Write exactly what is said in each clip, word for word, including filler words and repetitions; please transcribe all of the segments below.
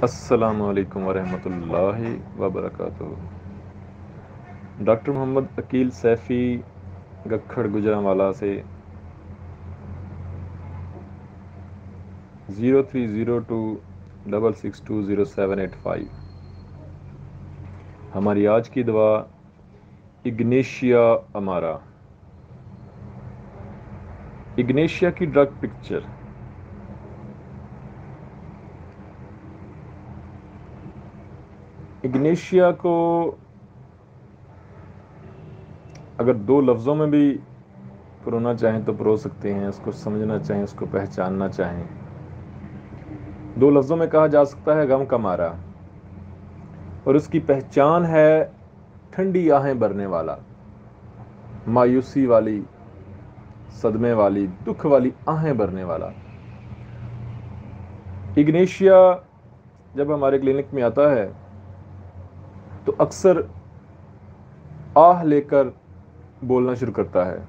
السلام علیکم ورحمۃ اللہ وبرکاتہ۔ ڈاکٹر محمد عقیل سیفی گکھڑ گجرانوالہ سے zero three zero two double six two zero seven eight five. ہماری آج کی دعا اگنیشیا امارا۔ اگنیشیا کی ڈرگ پکچر۔ اگنیشیا کو اگر دو لفظوں میں بھی پرونا چاہیں تو پرو سکتے ہیں، اس کو سمجھنا چاہیں، اس کو پہچاننا چاہیں۔ دو لفظوں میں کہا جا سکتا ہے غم کا مارا، اور اس کی پہچان ہے ٹھنڈی آہیں بھرنے والا، مایوسی والی، صدمے والی، دکھ والی آہیں بھرنے والا۔ اگنیشیا جب ہمارے کلینک میں آتا ہے تو اکثر آہ لے کر بولنا شروع کرتا ہے۔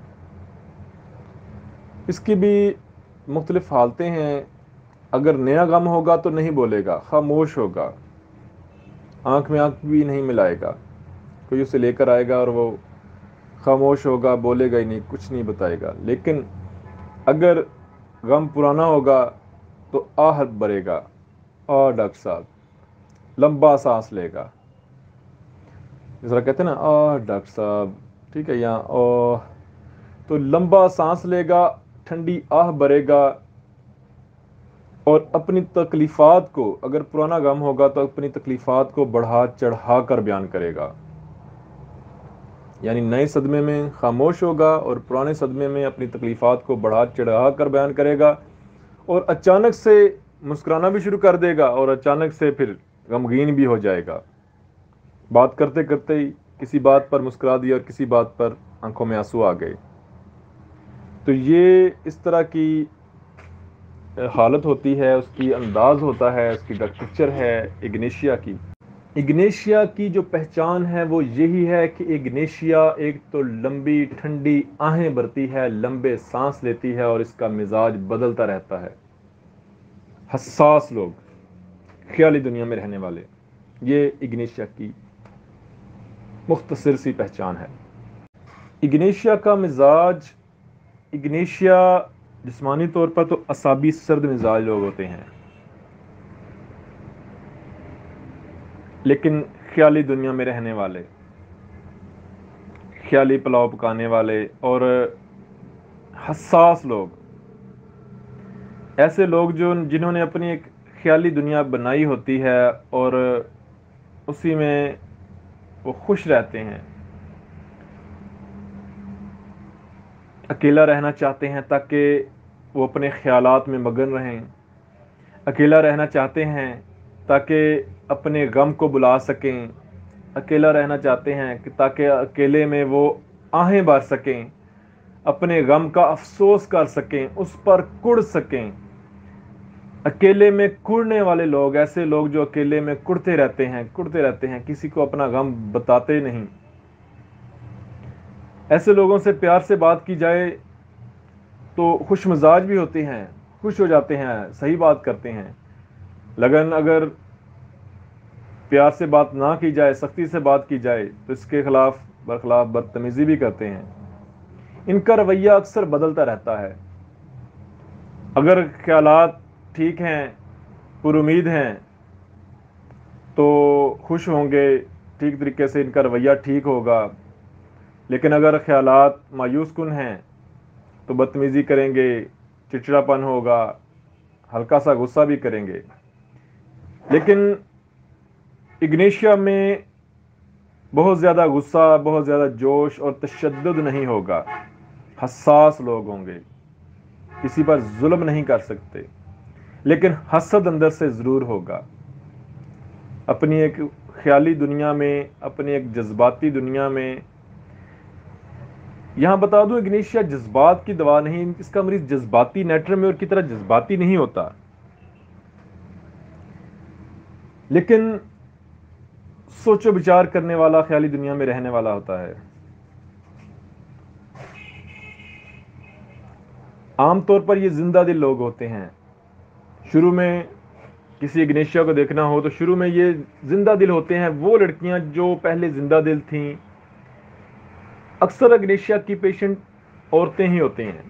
اس کی بھی مختلف حالتیں ہیں۔ اگر نیا غم ہوگا تو نہیں بولے گا، خاموش ہوگا، آنکھ میں آنکھ بھی نہیں ملائے گا، کوئی اسے لے کر آئے گا اور وہ خاموش ہوگا، بولے گا ہی نہیں، کچھ نہیں بتائے گا۔ لیکن اگر غم پرانا ہوگا تو آہت بھرے گا، آ ڈاکٹر صاحب، لمبا سانس لے گا، جس طرح کہتے ہیں نا آہ ڈاکٹر صاحب، ٹھیک ہے، یہاں اوہ، تو لمبا سانس لے گا، ٹھنڈی آہ بھرے گا، اور اپنی تکلیفات کو، اگر پرانا غم ہوگا تو اپنی تکلیفات کو بڑھا چڑھا کر بیان کرے گا۔ یعنی نئے صدمے میں خاموش ہوگا اور پرانے صدمے میں اپنی تکلیفات کو بڑھا چڑھا کر بیان کرے گا، اور اچانک سے مسکرانا بھی شروع کر دے گا، اور اچانک سے پھر غمگین بھی ہو جائے گا۔ بات کرتے کرتے ہی کسی بات پر مسکرا دیا اور کسی بات پر آنکھوں میں آنسو آ گئے۔ تو یہ اس طرح کی حالت ہوتی ہے، اس کی انداز ہوتا ہے، اس کی ڈرگ پکچر ہے اگنیشیا کی۔ اگنیشیا کی جو پہچان ہے وہ یہی ہے کہ اگنیشیا ایک تو لمبی ٹھنڈی آہیں بھرتی ہے، لمبے سانس لیتی ہے، اور اس کا مزاج بدلتا رہتا ہے۔ حساس لوگ، خیالی دنیا میں رہنے والے، یہ اگنیشیا کی مختصر سی پہچان ہے۔ اگنیشیا کا مزاج، اگنیشیا جسمانی طور پر تو اعصابی سرد مزاج لوگ ہوتے ہیں، لیکن خیالی دنیا میں رہنے والے، خیالی پلاؤ پکانے والے اور حساس لوگ، ایسے لوگ جو جنہوں نے اپنی ایک خیالی دنیا بنائی ہوتی ہے اور اسی میں وہ خوش رہتے ہیں، اکیلا رہنا چاہتے ہیں تاکہ وہ اپنے خیالات میں مگن رہیں، اکیلا رہنا چاہتے ہیں تاکہ اپنے غم کو بلا سکیں، اکیلا رہنا چاہتے ہیں کہ تاکہ اکیلے میں وہ آہیں بھر سکیں، اپنے غم کا افسوس کر سکیں، اس پر کڑ سکیں۔ اکیلے میں کڑنے والے لوگ، ایسے لوگ جو اکیلے میں کڑتے رہتے ہیں کڑتے رہتے ہیں کسی کو اپنا غم بتاتے نہیں، ایسے لوگوں سے پیار سے بات کی جائے تو خوش مزاج بھی ہوتے ہیں، خوش ہو جاتے ہیں، صحیح بات کرتے ہیں، لیکن اگر پیار سے بات نہ کی جائے، سختی سے بات کی جائے تو اس کے خلاف برخلاف بدتمیزی بھی کرتے ہیں۔ ان کا رویہ اکثر بدلتا رہتا ہے۔ اگر خیالات ٹھیک ہیں، پر امید ہیں تو خوش ہوں گے، ٹھیک طریقے سے ان کا رویہ ٹھیک ہوگا، لیکن اگر خیالات مایوس کن ہیں تو بدتمیزی کریں گے، چڑچڑاپن ہوگا، ہلکا سا غصہ بھی کریں گے۔ لیکن اگنیشیا میں بہت زیادہ غصہ، بہت زیادہ جوش اور تشدد نہیں ہوگا۔ حساس لوگ ہوں گے، کسی پر ظلم نہیں کر سکتے، لیکن حسد اندر سے ضرور ہوگا۔ اپنی ایک خیالی دنیا میں، اپنی ایک جذباتی دنیا میں، یہاں بتا دوں اگنیشیا جذبات کی دوا نہیں، اس کا مریض جذباتی نیٹر میں اور کی طرح جذباتی نہیں ہوتا، لیکن سوچ و بچار کرنے والا، خیالی دنیا میں رہنے والا ہوتا ہے۔ عام طور پر یہ زندہ دل لوگ ہوتے ہیں۔ شروع میں کسی اگنیشیا کو دیکھنا ہو تو شروع میں یہ زندہ دل ہوتے ہیں، وہ لڑکیاں جو پہلے زندہ دل تھیں. اکثر اگنیشیا کی پیشنٹ عورتیں ہی ہوتے ہیں،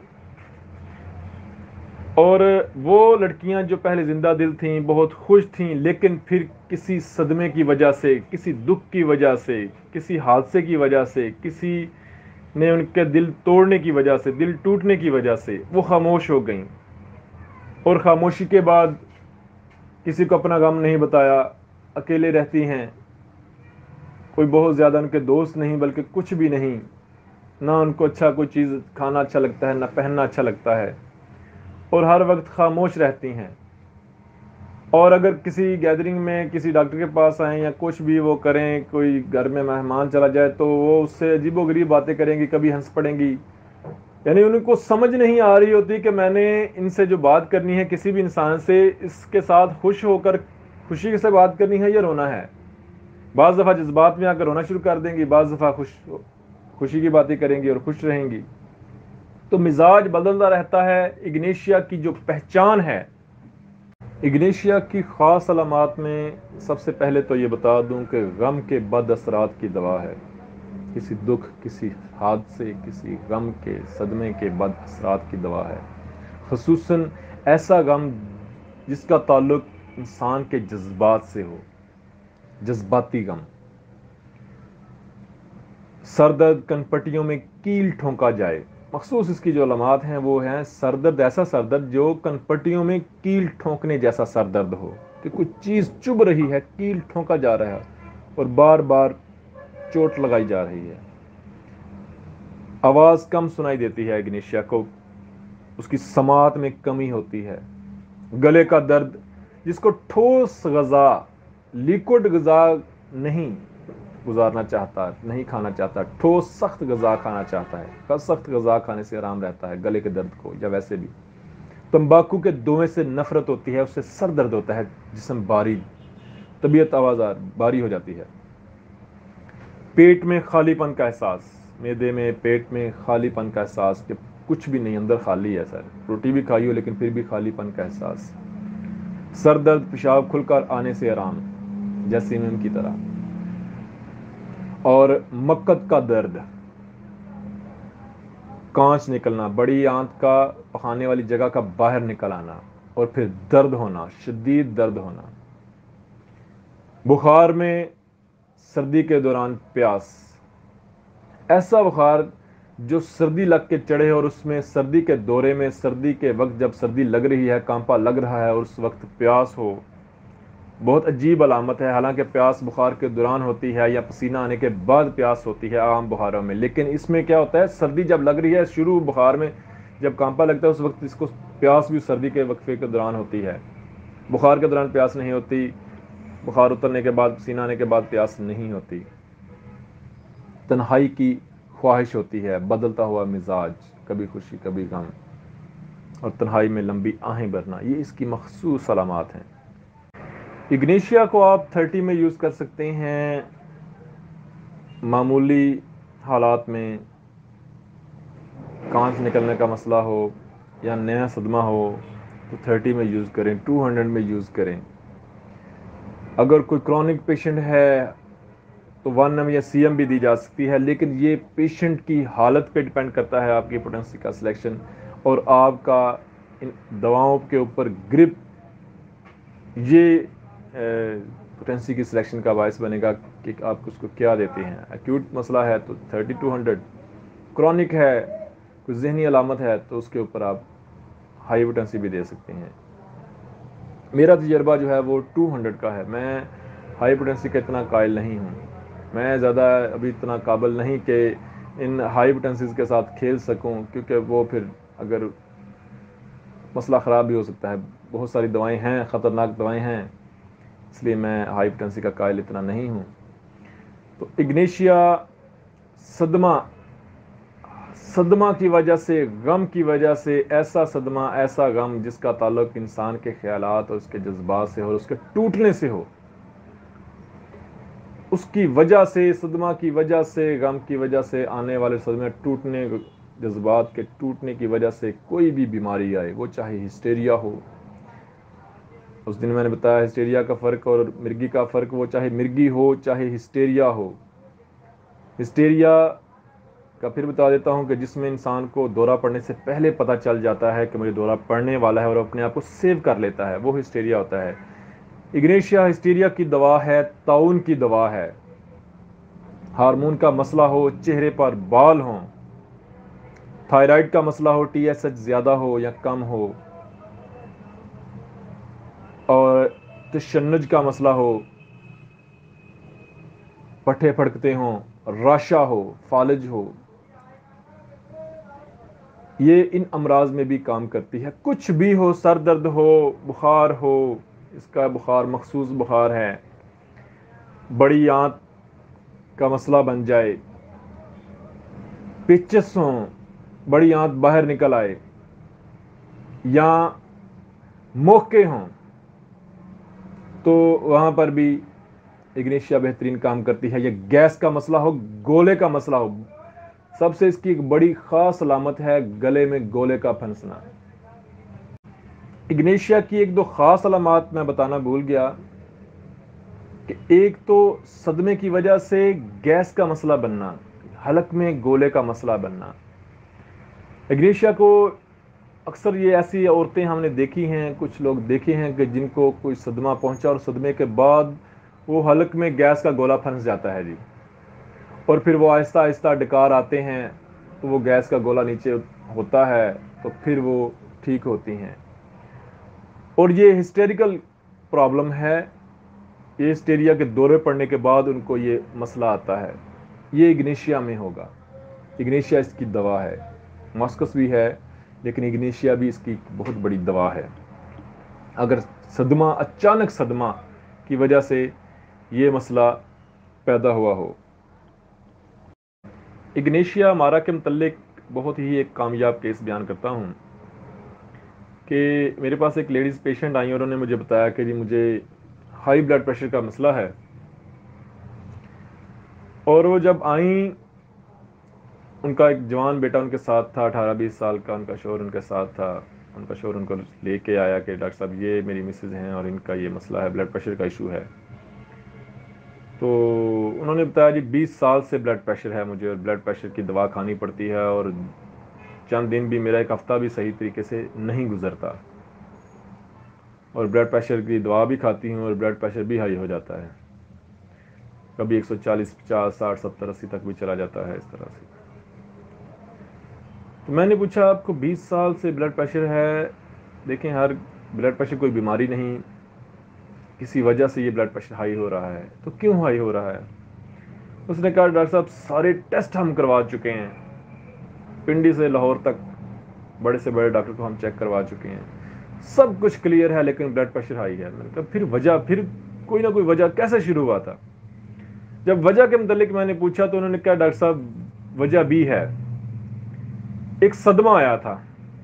اور وہ لڑکیاں جو پہلے زندہ دل تھیں بہت خوش تھیں، لیکن پھر کسی صدمے کی وجہ سے، کسی دکھ کی وجہ سے، کسی حادثے کی وجہ سے، کسی نے ان کے دل توڑنے کی وجہ سے، دل ٹوٹنے کی وجہ سے وہ خاموش ہو گئیں، اور خاموشی کے بعد کسی کو اپنا غم نہیں بتایا، اکیلے رہتی ہیں. کوئی بہت زیادہ ان کے دوست نہیں، بلکہ کچھ بھی نہیں. نہ ان کو اچھا کوئی چیز کھانا اچھا لگتا ہے، نہ پہننا اچھا لگتا ہے، اور ہر وقت خاموش رہتی ہیں. اور اگر کسی گیدرنگ میں کسی ڈاکٹر کے پاس آئیں یا کچھ بھی وہ کریں، کوئی گھر میں مہمان چلا جائے تو وہ اس سے عجیب و غریب باتیں کریں گی، کبھی ہنس پڑیں گی. یعنی ان کو سمجھ نہیں آ رہی ہوتی کہ میں نے ان سے جو بات کرنی ہے کسی بھی انسان سے، اس کے ساتھ خوش ہو کر خوشی سے بات کرنی ہے یا رونا ہے. بعض دفعہ جذبات میں آ کر رونا شروع کر دیں گی، بعض دفعہ خوش خوشی کی باتیں کریں گی اور خوش رہیں گی. تو مزاج بدلتا رہتا ہے. اگنیشیا کی جو پہچان ہے، اگنیشیا کی خاص علامات میں سب سے پہلے تو یہ بتا دوں کہ غم کے بد اثرات کی دوا ہے. کسی دکھ، کسی حادثے، کسی غم کے صدمے کے بد اثرات کی دوا ہے. خصوصاً ایسا غم جس کا تعلق انسان کے جذبات سے ہو، جذباتی غم. سر درد، کن پٹیوں میں کیل ٹھونکا جائے. مخصوص اس کی جو علامات ہیں وہ ہیں سر درد، ایسا سر درد جو کن پٹیوں میں کیل ٹھونکنے جیسا سر درد ہو، کہ کچھ چیز چبھ رہی ہے، کیل ٹھونکا جا رہا ہے اور بار بار چوٹ لگائی جا رہی ہے. آواز کم سنائی دیتی ہے اگنیشیا کو، اس کی سماعت میں کمی ہوتی ہے. گلے کا درد جس کو ٹھوس غذا، لیکوڈ غذا نہیں گزارنا چاہتا، نہیں کھانا چاہتا، ٹھوس سخت غذا کھانا چاہتا ہے. سخت غذا کھانے سے آرام رہتا ہے گلے کے درد کو. یا ویسے بھی تمباکو کے دھوئیں سے نفرت ہوتی ہے، اس سے سر درد ہوتا ہے، جسم باری، طبیعت آوازار باری ہو جاتی ہے. پیٹ میں خالی پن کا احساس، معدے میں، پیٹ میں خالی پن کا احساس کہ کچھ بھی نہیں، اندر خالی ہے. سر روٹی بھی کھائی ہو لیکن پھر بھی خالی پن کا احساس. سر درد، پیشاب کھل کر آنے سے آرام، جیسیمیم کی طرح. اور مقد کا درد، کانچ نکلنا، بڑی آنت کا پخانے والی جگہ کا باہر نکل آنا، اور پھر درد ہونا، شدید درد ہونا. بخار میں سردی کے دوران پیاس، ایسا بخار جو سردی لگ کے چڑھے اور اس میں سردی کے دورے میں، سردی کے وقت جب سردی لگ رہی ہے، کانپا لگ رہا ہے اور اس وقت پیاس ہو. بہت عجیب علامت ہے. حالانکہ پیاس بخار کے دوران ہوتی ہے یا پسینہ آنے کے بعد پیاس ہوتی ہے عام بخاروں میں، لیکن اس میں کیا ہوتا ہے، سردی جب لگ رہی ہے، شروع بخار میں جب کانپا لگتا ہے اس وقت اس کو پیاس بھی سردی کے وقفے کے دوران ہوتی ہے. بخار کے دوران پیاس نہیں ہوتی، بخار اترنے کے بعد، پسینہ آنے کے بعد پیاس نہیں ہوتی. تنہائی کی خواہش ہوتی ہے، بدلتا ہوا مزاج، کبھی خوشی کبھی غم، اور تنہائی میں لمبی آہیں بھرنا. یہ اس کی مخصوص علامات ہیں. اگنیشیا کو آپ تھرٹی میں یوز کر سکتے ہیں. معمولی حالات میں کانچ نکلنے کا مسئلہ ہو یا نیا صدمہ ہو تو تھرٹی میں یوز کریں، ٹو ہنڈریڈ میں یوز کریں. اگر کوئی کرونک پیشنٹ ہے تو ون ایم یا سی ایم بھی دی جا سکتی ہے، لیکن یہ پیشنٹ کی حالت پہ ڈیپینڈ کرتا ہے آپ کی پوٹینسی کا سلیکشن اور آپ کا ان دواؤں کے اوپر گرپ. یہ پوٹینسی کی سلیکشن کا باعث بنے گا کہ آپ اس کو کیا دیتے ہیں. ایکیوٹ مسئلہ ہے تو تھرٹی ٹو ہنڈریڈ، کرونک ہے، کوئی ذہنی علامت ہے تو اس کے اوپر آپ ہائی پوٹینسی بھی دے سکتے ہیں. میرا تجربہ جو ہے وہ ٹو ہنڈریڈ کا ہے. میں ہائی پوٹینسی کا اتنا قائل نہیں ہوں. میں زیادہ ابھی اتنا قابل نہیں کہ ان ہائی پوٹینسیز کے ساتھ کھیل سکوں، کیونکہ وہ پھر اگر مسئلہ خراب بھی ہو سکتا ہے. بہت ساری دوائیں ہیں، خطرناک دوائیں ہیں، اس لیے میں ہائی پوٹینسی کا قائل اتنا نہیں ہوں. تو اگنیشیا صدمہ، صدمہ کی وجہ سے، غم کی وجہ سے، ایسا صدمہ، ایسا غم جس کا تعلق انسان کے خیالات اور اس کے جذبات سے ہو اور اس کے ٹوٹنے سے ہو، اس کی وجہ سے، صدمہ کی وجہ سے، غم کی وجہ سے آنے والے صدمے، ٹوٹنے، جذبات کے ٹوٹنے کی وجہ سے کوئی بھی بیماری آئے، وہ چاہے ہسٹیریا ہو، اس دن میں نے بتایا ہسٹیریا کا فرق اور مرگی کا فرق، وہ چاہے مرگی ہو چاہے ہسٹیریا ہو۔ ہسٹیریا کا پھر بتا دیتا ہوں کہ جس میں انسان کو دورہ پڑنے سے پہلے پتہ چل جاتا ہے کہ مجھے دورہ پڑنے والا ہے اور اپنے آپ کو سیو کر لیتا ہے، وہ ہسٹیریا ہوتا ہے۔ اگنیشیا ہسٹیریا کی دوا ہے، طاعون کی دوا ہے۔ ہارمون کا مسئلہ ہو، چہرے پر بال ہوں، تھائرائیڈ کا مسئلہ ہو، ٹی ایس ایچ زیادہ ہو یا کم ہو، اور تشنج کا مسئلہ ہو، پٹھے پھڑکتے ہوں، راشا ہو، فالج ہو، یہ ان امراض میں بھی کام کرتی ہے۔ کچھ بھی ہو، سر درد ہو، بخار ہو، اس کا بخار مخصوص بخار ہے، بڑی آنت کا مسئلہ بن جائے، پچس ہوں، بڑی آنت باہر نکل آئے، یا موقع ہوں، تو وہاں پر بھی اگنیشیا بہترین کام کرتی ہے۔ یہ گیس کا مسئلہ ہو، گولے کا مسئلہ ہو، سب سے اس کی ایک بڑی خاص علامت ہے گلے میں گولے کا پھنسنا۔ اگنیشیا کی ایک دو خاص علامات میں بتانا بھول گیا کہ ایک تو صدمے کی وجہ سے گیس کا مسئلہ بننا، حلق میں گولے کا مسئلہ بننا۔ اگنیشیا کو اکثر یہ ایسی عورتیں ہم نے دیکھی ہیں، کچھ لوگ دیکھے ہیں کہ جن کو کوئی صدمہ پہنچا اور صدمے کے بعد وہ حلق میں گیس کا گولا پھنس جاتا ہے جی، اور پھر وہ آہستہ آہستہ ڈکار آتے ہیں تو وہ گیس کا گولا نیچے ہوتا ہے تو پھر وہ ٹھیک ہوتی ہیں۔ اور یہ ہسٹیریکل پرابلم ہے، یہ ہسٹیریا کے دورے پڑنے کے بعد ان کو یہ مسئلہ آتا ہے، یہ اگنیشیا میں ہوگا۔ اگنیشیا اس کی دوا ہے، ماسکس بھی ہے لیکن اگنیشیا بھی اس کی بہت بڑی دوا ہے۔ اگر صدمہ، اچانک صدمہ کی وجہ سے یہ مسئلہ پیدا ہوا ہو۔ اگنیشیا مارا کے متعلق بہت ہی ایک کامیاب کیس بیان کرتا ہوں کہ میرے پاس ایک لیڈیز پیشنٹ آئی اور انہوں نے مجھے بتایا کہ جی مجھے ہائی بلڈ پریشر کا مسئلہ ہے، اور وہ جب آئیں ان کا ایک جوان بیٹا ان کے ساتھ تھا، اٹھارہ بیس سال کا، ان کا شوہر ان کے ساتھ تھا۔ ان کا شوہر ان کو لے کے آیا کہ ڈاکٹر صاحب یہ میری مسز ہیں اور ان کا یہ مسئلہ ہے، بلڈ پریشر کا ایشو ہے۔ تو انہوں نے بتایا جی بیس سال سے بلڈ پریشر ہے مجھے، اور بلڈ پریشر کی دوا کھانی پڑتی ہے، اور چند دن بھی، میرا ایک ہفتہ بھی صحیح طریقے سے نہیں گزرتا، اور بلڈ پریشر کی دوا بھی کھاتی ہوں اور بلڈ پریشر بھی ہائی ہو جاتا ہے، کبھی ایک سو چالیس، پچاس، ساٹھ، ستر، اسی تک بھی چلا جاتا ہے اس طرح سے۔ تو میں نے پوچھا آپ کو بیس سال سے بلڈ پریشر ہے، دیکھیں ہر بلڈ پریشر کوئی بیماری نہیں، کسی وجہ سے یہ بلڈ پریشر ہائی ہو رہا ہے، تو کیوں ہائی ہو رہا ہے؟ اس نے کہا ڈاکٹر صاحب سارے ٹیسٹ ہم کروا چکے ہیں، پنڈی سے لاہور تک بڑے سے بڑے ڈاکٹر کو ہم چیک کروا چکے ہیں، سب کچھ کلیئر ہے لیکن بلڈ پریشر ہائی ہے۔ میں نے کہا پھر وجہ، پھر کوئی نہ کوئی وجہ کیسے شروع ہوا تھا؟ جب وجہ کے متعلق میں نے پوچھا تو انہوں نے کہا ڈاکٹر صاحب وجہ بھی ہے، ایک صدمہ آیا تھا۔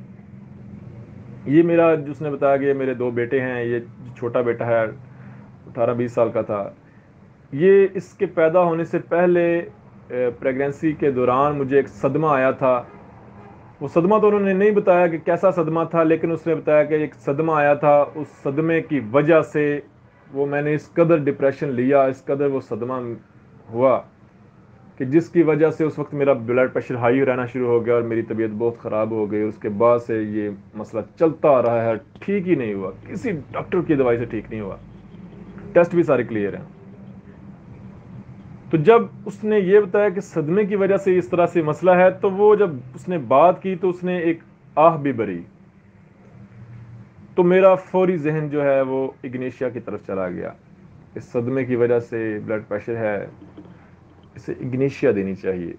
یہ میرا، جس نے بتایا کہ یہ میرے دو بیٹے ہیں، یہ چھوٹا بیٹا ہے اٹھارہ بیس سال کا تھا، یہ اس کے پیدا ہونے سے پہلے پریگنینسی کے دوران مجھے ایک صدمہ آیا تھا۔ وہ صدمہ تو انہوں نے نہیں بتایا کہ کیسا صدمہ تھا، لیکن اس نے بتایا کہ ایک صدمہ آیا تھا، اس صدمے کی وجہ سے وہ میں نے اس قدر ڈپریشن لیا، اس قدر وہ صدمہ ہوا کہ جس کی وجہ سے اس وقت میرا بلڈ پریشر ہائی رہنا شروع ہو گیا اور میری طبیعت بہت خراب ہو گئی۔ اس کے بعد سے یہ مسئلہ چلتا آ رہا ہے، ٹھیک ہی نہیں ہوا، کسی ڈاکٹر کی دوائی سے ٹھیک نہیں ہوا، ٹیسٹ بھی سارے کلیئر ہیں۔ تو جب اس نے یہ بتایا کہ صدمے کی وجہ سے اس طرح سے مسئلہ ہے، تو وہ جب اس نے بات کی تو اس نے ایک آہ بھی بھری، تو میرا فوری ذہن جو ہے وہ اگنیشیا کی طرف چلا گیا۔ اس صدمے کی وجہ سے بلڈ پریشر ہے، اسے اگنیشیا دینی چاہیے۔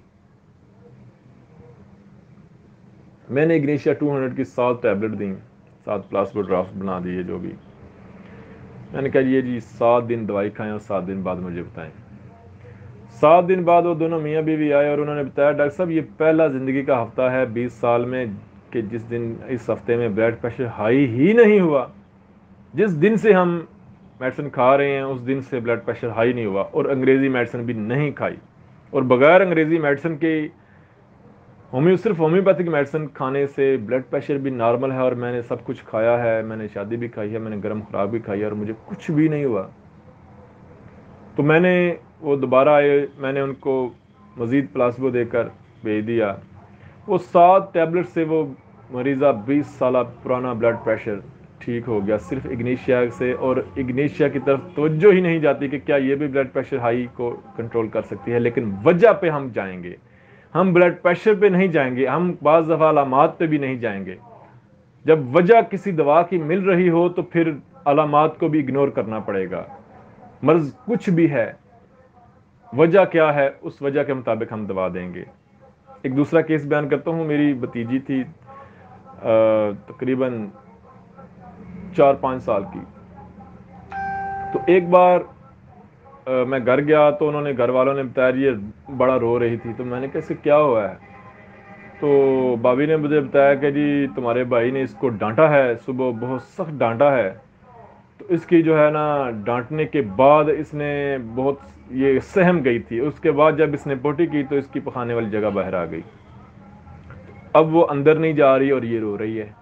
میں نے اگنیشیا ٹو ہنڈریڈ کی سات ٹیبلٹ دیں، سات پلاسبو ڈرافٹ بنا دیے جو بھی۔ میں نے کہا یہ جی سات دن دوائی کھائیں اور سات دن بعد مجھے بتائیں۔ سات دن بعد وہ دونوں میاں بیوی آئے اور انہوں نے بتایا ڈاکٹر صاحب یہ پہلا زندگی کا ہفتہ ہے بیس سال میں کہ جس دن اس ہفتے میں بلڈ پریشر ہائی ہی نہیں ہوا، جس دن سے ہم میڈیسن کھا رہے ہیں اس دن سے بلڈ پریشر ہائی نہیں ہوا، اور انگریزی میڈیسن بھی نہیں کھائی، اور بغیر انگریزی میڈیسن کے ہومیو صرف ہومیوپیتھک میڈیسن کھانے سے بلڈ پریشر بھی نارمل ہے، اور میں نے سب کچھ کھایا ہے، میں نے شادی بھی کھائی ہے، میں نے گرم خوراک بھی کھائی ہے، اور مجھے کچھ بھی نہیں ہوا۔ تو میں نے وہ دوبارہ آئے، میں نے ان کو مزید پلاسبو دے کر بھیج دیا۔ وہ سات ٹیبلٹ سے وہ مریضہ بیس سالہ پرانا بلڈ پریشر ٹھیک ہو گیا، صرف اگنیشیا سے۔ اور اگنیشیا کی طرف توجہ ہی نہیں جاتی کہ کیا یہ بھی بلڈ پریشر ہائی کو کنٹرول کر سکتی ہے، لیکن وجہ پہ ہم جائیں گے، ہم بلڈ پریشر پہ نہیں جائیں گے، ہم بعض دفعہ علامات پہ بھی نہیں جائیں گے۔ جب وجہ کسی دوا کی مل رہی ہو تو پھر علامات کو بھی اگنور کرنا پڑے گا۔ مرض کچھ بھی ہے، وجہ کیا ہے، اس وجہ کے مطابق ہم دوا دیں گے۔ ایک دوسرا کیس بیان کرتا ہوں۔ میری بھتیجی تھی تقریباً چار پانچ سال کی، تو ایک بار میں گھر گیا تو انہوں نے گھر والوں نے بتایا یہ بڑا رو رہی تھی، تو میں نے کہا اسے کیا ہوا ہے؟ تو بابی نے مجھے بتایا کہ جی تمہارے بھائی نے اس کو ڈانٹا ہے، صبح بہت سخت ڈانٹا ہے، تو اس کی جو ہے نا ڈانٹنے کے بعد اس نے بہت یہ سہم گئی تھی، اس کے بعد جب اس نے پوٹی کی تو اس کی پخانے والی جگہ باہر آ گئی، اب وہ اندر نہیں جا رہی اور یہ رو رہی ہے۔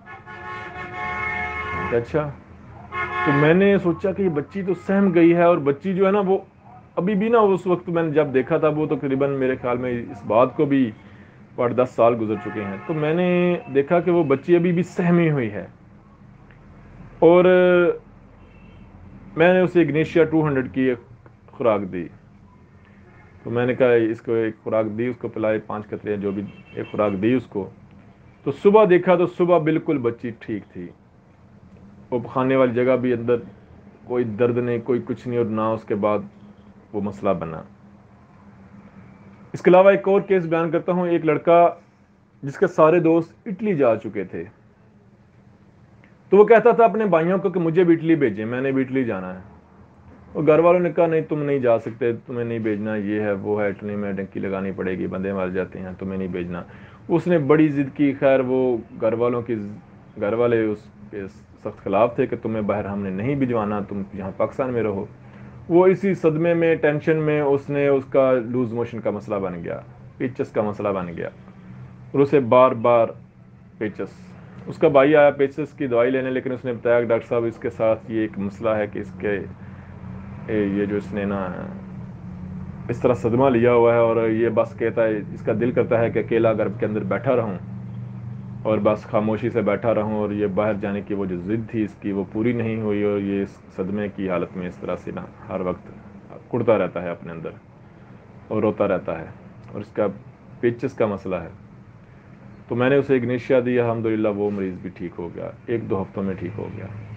اچھا، تو میں نے سوچا کہ یہ بچی تو سہم گئی ہے، اور بچی جو ہے نا وہ ابھی بھی نا، اس وقت میں نے جب دیکھا تھا وہ تقریباً میرے خیال میں اس بات کو بھی پڑھ دس سال گزر چکے ہیں، تو میں نے دیکھا کہ وہ بچی ابھی بھی سہمی ہوئی ہے، اور میں نے اسے اگنیشیا ٹو ہنڈریڈ کی ایک خوراک دی۔ تو میں نے کہا اس کو ایک خوراک دی، اس کو پلائے پانچ قطرے جو بھی ایک خوراک دی اس کو، تو صبح دیکھا تو صبح بالکل بچی ٹھیک تھی، وہ کھانے والی جگہ بھی اندر کوئی درد نہیں، کوئی کچھ نہیں، اور نہ اس کے بعد وہ مسئلہ بنا۔ اس کے علاوہ ایک اور کیس بیان کرتا ہوں۔ ایک لڑکا جس کے سارے دوست اٹلی جا چکے تھے، تو وہ کہتا تھا اپنے بھائیوں کو کہ مجھے بھی اٹلی بھیجیں، میں نے بھی اٹلی جانا ہے، اور گھر والوں نے کہا نہیں تم نہیں جا سکتے، تمہیں نہیں بھیجنا، یہ ہے وہ ہے، اٹلی میں ڈنکی لگانی پڑے گی، بندے مار جاتے ہیں، تمہیں نہیں بھیجنا۔ اس نے بڑی ضد کی، خیر وہ گھر والوں کی گھر والے اس کے سخت خلاف تھے کہ تمہیں باہر ہم نے نہیں بھجوانا، تم یہاں پاکستان میں رہو۔ وہ اسی صدمے میں ٹینشن میں اس نے اس کا لوز موشن کا مسئلہ بن گیا، پیچس کا مسئلہ بن گیا، اور اسے بار بار پیچس۔ اس کا بھائی آیا پیچس کی دوائی لینے، لیکن اس نے بتایا کہ ڈاکٹر صاحب اس کے ساتھ یہ ایک مسئلہ ہے کہ اس کے یہ جو اس نے نا اس طرح صدمہ لیا ہوا ہے، اور یہ بس کہتا ہے، اس کا دل کرتا ہے کہ اکیلا گھر کے اندر بیٹھا رہوں اور بس خاموشی سے بیٹھا رہوں، اور یہ باہر جانے کی وہ جو ضد تھی اس کی وہ پوری نہیں ہوئی، اور یہ اس صدمے کی حالت میں اس طرح سے نا ہر وقت کڑتا رہتا ہے اپنے اندر اور روتا رہتا ہے، اور اس کا پیچس کا مسئلہ ہے۔ تو میں نے اسے اگنیشیا دی، الحمدللہ وہ مریض بھی ٹھیک ہو گیا، ایک دو ہفتوں میں ٹھیک ہو گیا۔